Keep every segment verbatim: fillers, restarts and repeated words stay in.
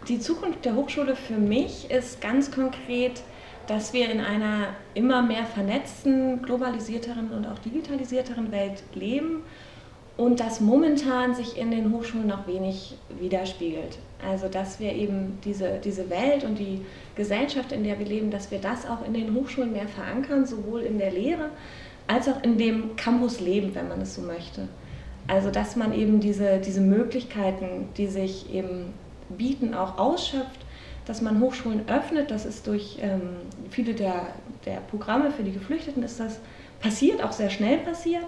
Die Zukunft der Hochschule für mich ist ganz konkret, dass wir in einer immer mehr vernetzten, globalisierteren und auch digitalisierteren Welt leben und das momentan sich in den Hochschulen noch wenig widerspiegelt. Also dass wir eben diese, diese Welt und die Gesellschaft, in der wir leben, dass wir das auch in den Hochschulen mehr verankern, sowohl in der Lehre als auch in dem Campusleben, wenn man es so möchte. Also dass man eben diese, diese Möglichkeiten, die sich eben bieten, auch ausschöpft, dass man Hochschulen öffnet. Das ist durch ähm, viele der, der Programme für die Geflüchteten ist das passiert, auch sehr schnell passiert.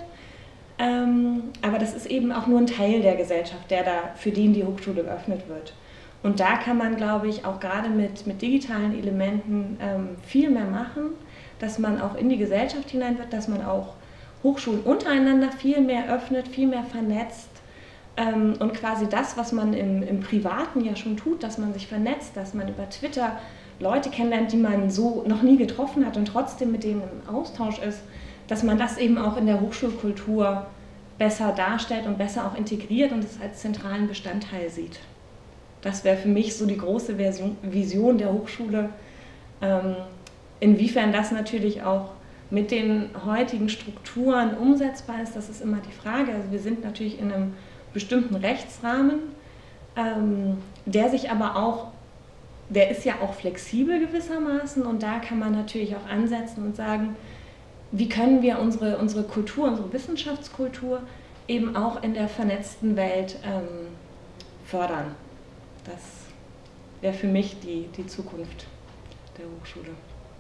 Ähm, aber das ist eben auch nur ein Teil der Gesellschaft, der da, für den die Hochschule geöffnet wird. Und da kann man, glaube ich, auch gerade mit, mit digitalen Elementen ähm, viel mehr machen, dass man auch in die Gesellschaft hinein wird, dass man auch Hochschulen untereinander viel mehr öffnet, viel mehr vernetzt ähm, und quasi das, was man im, im Privaten ja schon tut, dass man sich vernetzt, dass man über Twitter Leute kennenlernt, die man so noch nie getroffen hat und trotzdem mit denen im Austausch ist, dass man das eben auch in der Hochschulkultur besser darstellt und besser auch integriert und es als zentralen Bestandteil sieht. Das wäre für mich so die große Version, Vision der Hochschule. Ähm, inwiefern das natürlich auch mit den heutigen Strukturen umsetzbar ist, das ist immer die Frage. Also wir sind natürlich in einem bestimmten Rechtsrahmen, ähm, der sich aber auch, der ist ja auch flexibel gewissermaßen und da kann man natürlich auch ansetzen und sagen, wie können wir unsere, unsere Kultur, unsere Wissenschaftskultur eben auch in der vernetzten Welt ähm, fördern. Das wäre für mich die, die Zukunft der Hochschule.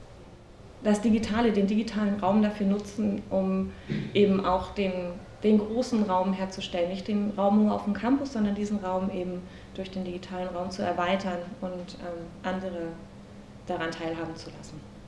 Das Digitale, den digitalen Raum dafür nutzen, um eben auch den, den großen Raum herzustellen. Nicht den Raum nur auf dem Campus, sondern diesen Raum eben durch den digitalen Raum zu erweitern und ähm, andere daran teilhaben zu lassen.